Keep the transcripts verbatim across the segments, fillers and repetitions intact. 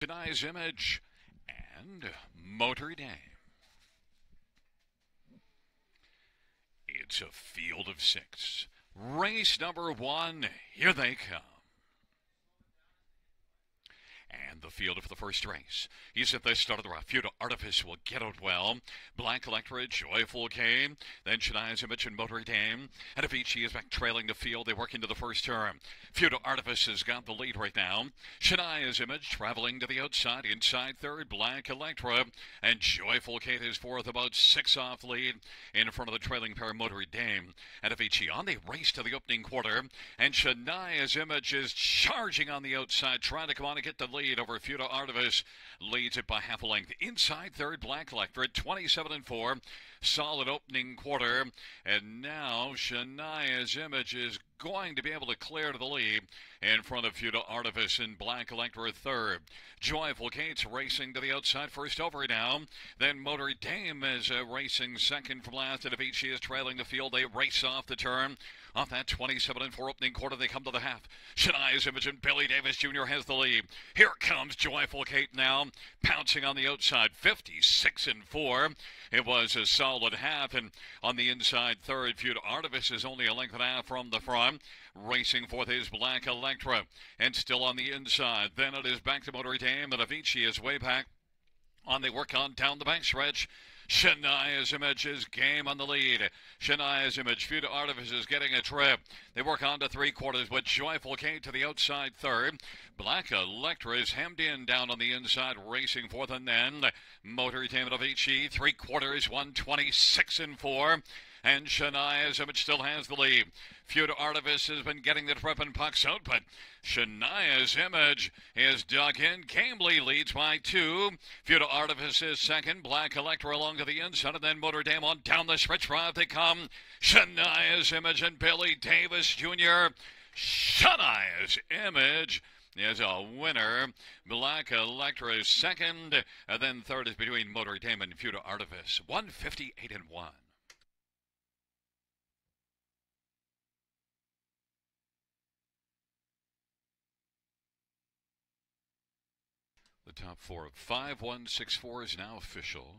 Shania's Image and Notre Dame. It's a field of six. Race number one, here they come. And the field for the first race. He's at the start of the rough. Feudal Artifice will get out well. Black Electra, Joyful Cane. Then Shania's Image and Notre Dame. And Avicii is back trailing the field. They work into the first turn. Feudal Artifice has got the lead right now. Shania's Image traveling to the outside. Inside third, Black Electra. And Joyful Cane is fourth, about six off lead. In front of the trailing pair, Notre Dame. And Avicii on the race to the opening quarter. And Shania's Image is charging on the outside, trying to come on and get the lead. Over Feudal Artifice, leads it by half a length. Inside third, Black Electra, twenty-seven and four. Solid opening quarter. And now Shania's Image is going to be able to clear to the lead in front of Feudal Artifice and Black Electra third. Joyful Cane's racing to the outside first over now. Then Notre Dame is uh, racing second from last, and Avicii is trailing the field. They race off the turn. Off that twenty-seven and four opening quarter, they come to the half. Shania's Image and Billy Davis Junior has the lead. Here comes Joyful Kate now, pouncing on the outside, fifty-six and four. It was a solid half, and on the inside third, Feudal Artifice is only a length and a half from the front. Racing fourth is Black Electra, and still on the inside. Then it is back to Notre Dame, and Avicii is way back on the work on down the back stretch. Shania's Image is game on the lead. Shania's Image, Feudal Artifice is getting a trip. They work on to three quarters with Joyful Kate to the outside third. Black Electra is hemmed in down on the inside, racing fourth, and then Notre Dame and Avicii, three quarters, one twenty-six and four. And Shania's Image still has the lead. Feudal Artifice has been getting the trip and pucks out, but Shania's Image is dug in. Cambly leads by two. Feudal Artifice is second. Black Electra along to the inside, and then Notre Dame on down the stretch drive they come. Shania's Image and Billy Davis Junior Shania's Image is a winner. Black Electra is second, and then third is between Notre Dame and Feudal Artifice. one fifty-eight and one. The top four of five one six four is now official.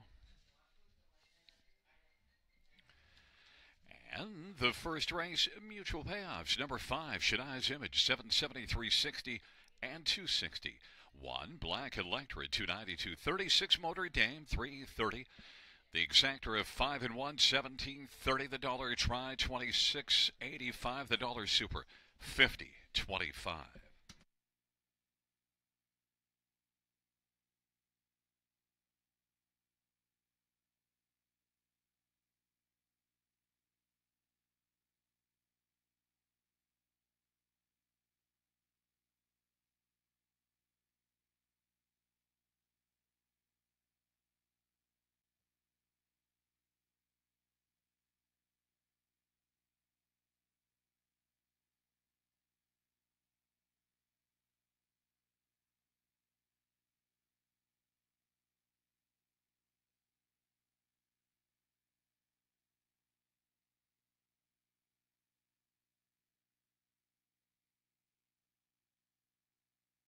And the first race, mutual payoffs. Number five, Shania's Image, seven seventy-three sixty and two sixty. One, Black Electra, two ninety-two thirty-six. Notre Dame, three thirty. The exactor of five and one, seventeen thirty. The dollar try, twenty-six eighty-five. The dollar super, fifty twenty-five.